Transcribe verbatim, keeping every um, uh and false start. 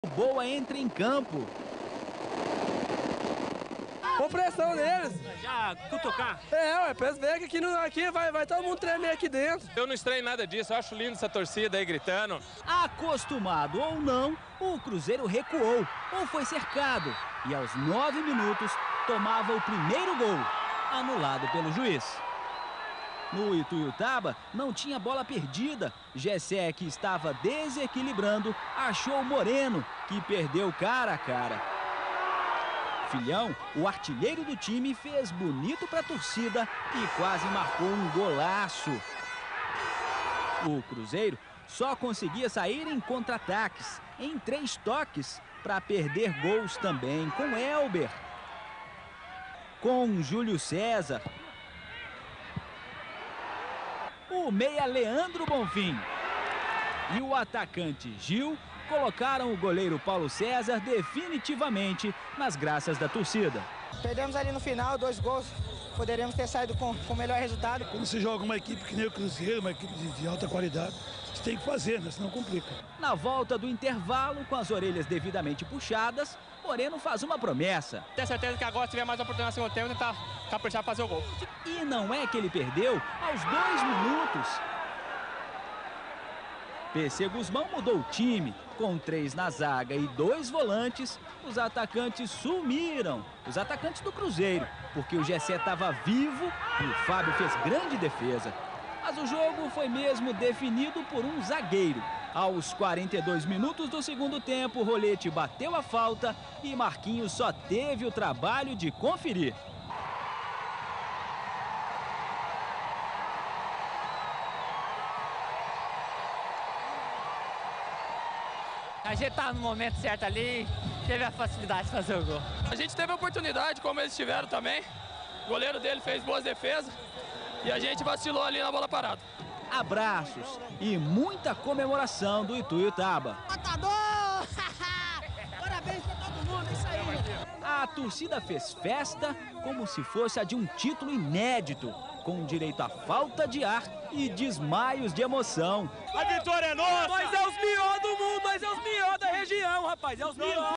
Boa entra em campo. Com pressão neles. Já cutucar? É, ué, pra eles verem que aqui, no, aqui vai, vai todo mundo tremer aqui dentro. Eu não estranho nada disso, eu acho lindo essa torcida aí gritando. Acostumado ou não, o Cruzeiro recuou ou foi cercado. E aos nove minutos tomava o primeiro gol, anulado pelo juiz. No Ituiutaba não tinha bola perdida. Gessé, que estava desequilibrando, achou Moreno, que perdeu cara a cara. Filhão, o artilheiro do time, fez bonito para a torcida e quase marcou um golaço. O Cruzeiro só conseguia sair em contra-ataques, em três toques, para perder gols também com Elber, com Júlio César, o meia Leandro Bonfim e o atacante Gil colocaram o goleiro Paulo César definitivamente nas graças da torcida. Perdemos ali no final, dois gols, poderíamos ter saído com o melhor resultado. Quando você joga uma equipe que nem o Cruzeiro, uma equipe de, de alta qualidade, você tem que fazer, né? Senão complica. Na volta do intervalo, com as orelhas devidamente puxadas, Moreno faz uma promessa. Tenho certeza que agora, se tiver mais oportunidade no segundo tempo, tentar caprichar para fazer o gol. E não é que ele perdeu aos dois minutos. P C Guzmão mudou o time. Com três na zaga e dois volantes, os atacantes sumiram. Os atacantes do Cruzeiro, porque o Gessé estava vivo e o Fábio fez grande defesa. Mas o jogo foi mesmo definido por um zagueiro. Aos quarenta e dois minutos do segundo tempo, Rolete bateu a falta e Marquinhos só teve o trabalho de conferir. A gente tá no momento certo ali, teve a facilidade de fazer o gol. A gente teve a oportunidade, como eles tiveram também. O goleiro dele fez boas defesas e a gente vacilou ali na bola parada. Abraços e muita comemoração do Ituiutaba. Matador! Parabéns pra todo mundo, é isso aí. A torcida fez festa como se fosse a de um título inédito, com direito a falta de ar e desmaios de emoção. A vitória é nossa! Mas é os melhores do mundo, mas é os melhores da região, rapaz, é os melhores.